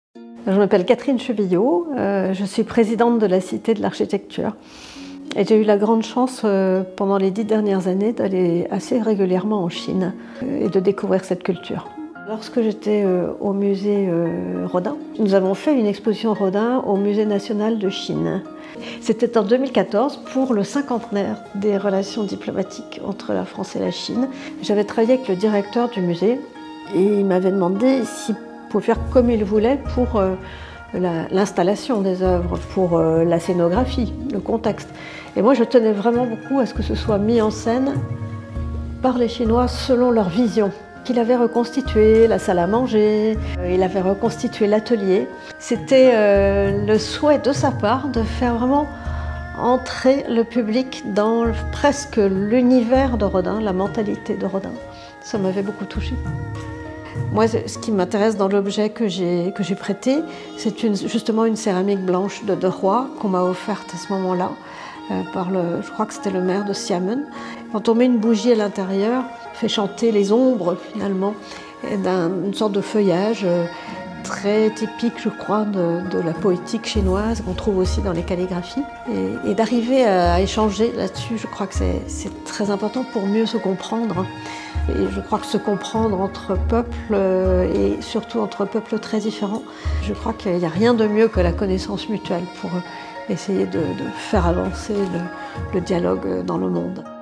Je m'appelle Catherine Chevillot, je suis présidente de la Cité de l'Architecture. Et j'ai eu la grande chance pendant les 10 dernières années d'aller assez régulièrement en Chine et de découvrir cette culture. Lorsque j'étais au musée Rodin, nous avons fait une exposition Rodin au Musée national de Chine. C'était en 2014 pour le cinquantenaire des relations diplomatiques entre la France et la Chine. J'avais travaillé avec le directeur du musée et il m'avait demandé s'il pouvait faire comme il voulait pour l'installation des œuvres, pour la scénographie, le contexte. Et moi je tenais vraiment beaucoup à ce que ce soit mis en scène par les Chinois selon leur vision. Il avait reconstitué la salle à manger, il avait reconstitué l'atelier. C'était le souhait de sa part de faire vraiment entrer le public dans presque l'univers de Rodin, la mentalité de Rodin. Ça m'avait beaucoup touchée. Moi, ce qui m'intéresse dans l'objet que j'ai prêté, c'est justement une céramique blanche de Roy qu'on m'a offerte à ce moment-là, je crois que c'était le maire de Xiamen. Quand on met une bougie à l'intérieur, fait chanter les ombres finalement d'une sorte de feuillage très typique, je crois, de la poétique chinoise qu'on trouve aussi dans les calligraphies. Et d'arriver à échanger là-dessus, je crois que c'est très important pour mieux se comprendre. Et je crois que se comprendre entre peuples et surtout entre peuples très différents, je crois qu'il n'y a rien de mieux que la connaissance mutuelle pour essayer de faire avancer le dialogue dans le monde.